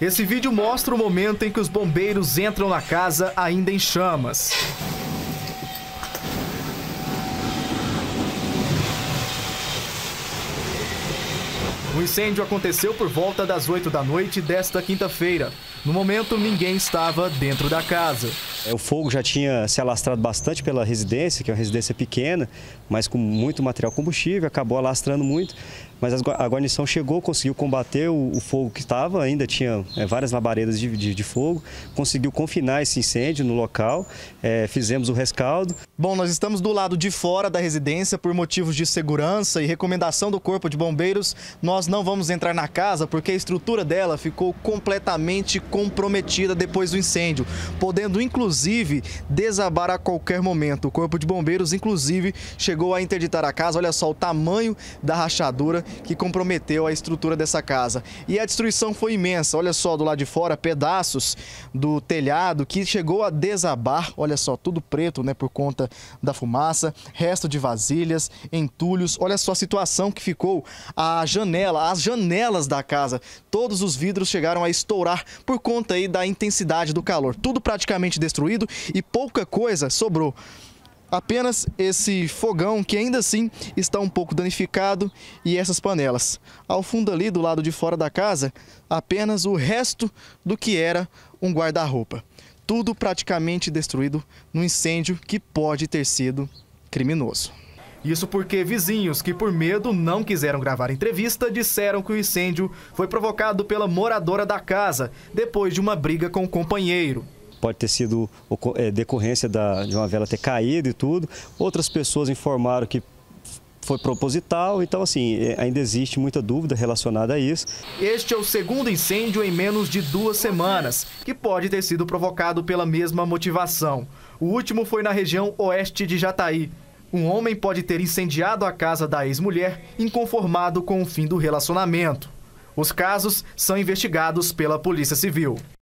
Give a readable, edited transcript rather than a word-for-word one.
Esse vídeo mostra o momento em que os bombeiros entram na casa ainda em chamas. O incêndio aconteceu por volta das 8 da noite desta quinta-feira. No momento, ninguém estava dentro da casa. O fogo já tinha se alastrado bastante pela residência, que é uma residência pequena, mas com muito material combustível, acabou alastrando muito. Mas a guarnição chegou, conseguiu combater o fogo que estava, ainda tinha várias labaredas de fogo, conseguiu confinar esse incêndio no local, fizemos o rescaldo. Bom, nós estamos do lado de fora da residência por motivos de segurança e recomendação do Corpo de Bombeiros. Nós não vamos entrar na casa porque a estrutura dela ficou completamente comprometida depois do incêndio, podendo inclusive desabar a qualquer momento. O Corpo de Bombeiros inclusive chegou a interditar a casa. Olha só o tamanho da rachadura que comprometeu a estrutura dessa casa. E a destruição foi imensa. Olha só do lado de fora, pedaços do telhado que chegou a desabar. Olha só, tudo preto, né, por conta da fumaça, resto de vasilhas, entulhos. Olha só a situação que ficou as janelas da casa. Todos os vidros chegaram a estourar por conta aí da intensidade do calor. Tudo praticamente destruído e pouca coisa sobrou. Apenas esse fogão que ainda assim está um pouco danificado e essas panelas. Ao fundo ali, do lado de fora da casa, apenas o resto do que era um guarda-roupa. Tudo praticamente destruído num incêndio que pode ter sido criminoso. Isso porque vizinhos que por medo não quiseram gravar entrevista disseram que o incêndio foi provocado pela moradora da casa, depois de uma briga com o companheiro. Pode ter sido decorrência de uma vela ter caído e tudo. Outras pessoas informaram que foi proposital, então assim, ainda existe muita dúvida relacionada a isso. Este é o segundo incêndio em menos de 2 semanas, que pode ter sido provocado pela mesma motivação. O último foi na região oeste de Jataí. Um homem pode ter incendiado a casa da ex-mulher, inconformado com o fim do relacionamento. Os casos são investigados pela Polícia Civil.